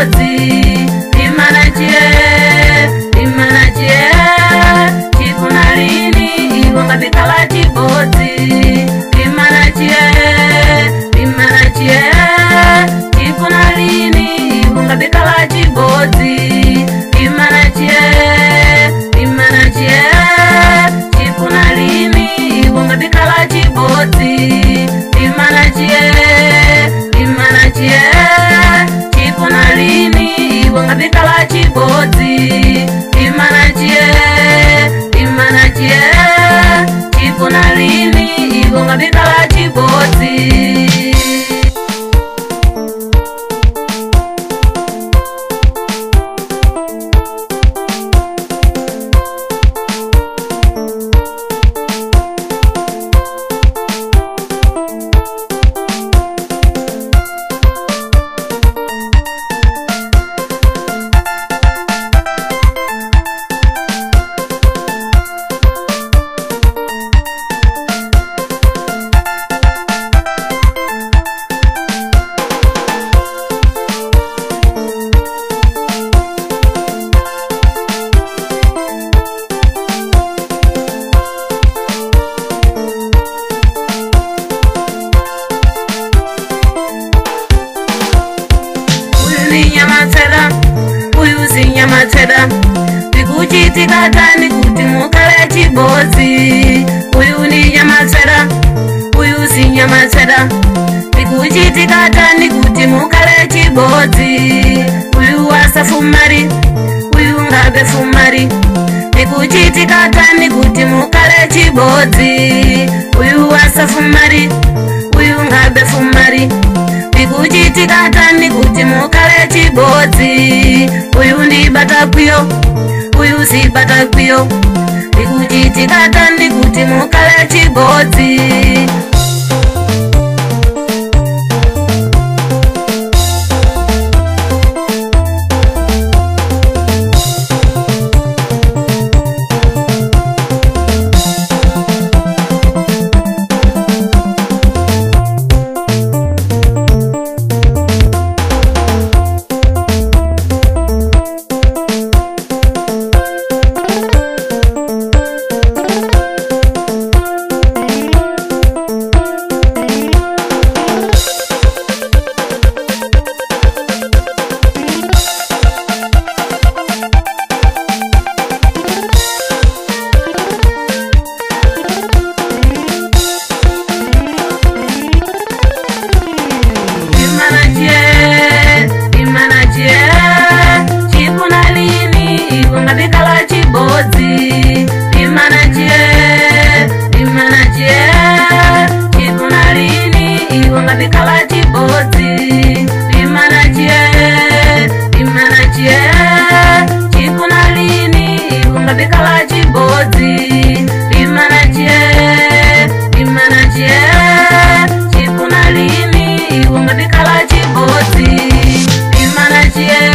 chibodzi imana chie chikuna lini ibonga bikala chibodzi imana chie chikuna lini ibonga bikala chibodzi imana chie chikuna lini ibonga bikala chibodzi imana chie chikuna lini ibonga bikala chibodzi imana chie chikuna lini ibonga bikala chibodzi. Nyamatsera bikuchitika tani kuti mukale chibodzi uyu ni nyamatsera uyu si nyamatsera bikuchitika tani kuti mukale chibodzi uyu wasafumari uyu ngabe fumari bikuchitika tani kuti mukale chibodzi uyu wasafumari uyu ngabe fumari bikuchitika tani kuti mukale chibodzi uyu ndi batakwiyo uyu si batakwiyo bikuchitika tani kuti mukale chibodzi. Yeah.